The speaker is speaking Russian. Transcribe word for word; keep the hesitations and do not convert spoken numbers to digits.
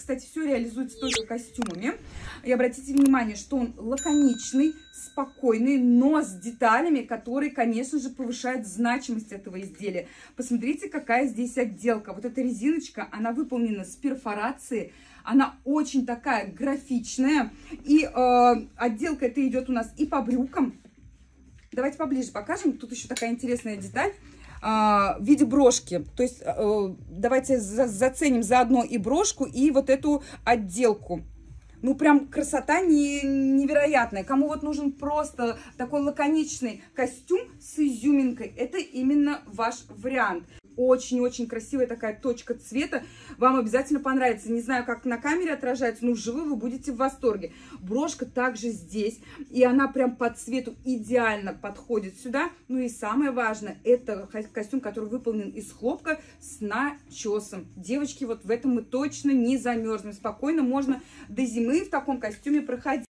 кстати, все реализуется только костюмами. И обратите внимание, что он лаконичный, спокойный, но с деталями, которые, конечно же, повышают значимость этого изделия. Посмотрите, какая здесь отделка. Вот эта резиночка, она выполнена с перфорацией. Она очень такая графичная. И э, отделка эта идет у нас и по брюкам. Давайте поближе покажем. Тут еще такая интересная деталь э, в виде брошки. То есть э, давайте за, заценим заодно и брошку, и вот эту отделку. Ну, прям красота не, невероятная. Кому вот нужен просто такой лаконичный костюм с изюминкой, это именно ваш вариант. Очень-очень красивая такая точка цвета. Вам обязательно понравится. Не знаю, как на камере отражается, но вживую вы будете в восторге. Брошка также здесь. И она прям по цвету идеально подходит сюда. Ну и самое важное, это костюм, который выполнен из хлопка с начесом. Девочки, вот в этом мы точно не замерзнем. Спокойно можно до зимы в таком костюме проходить.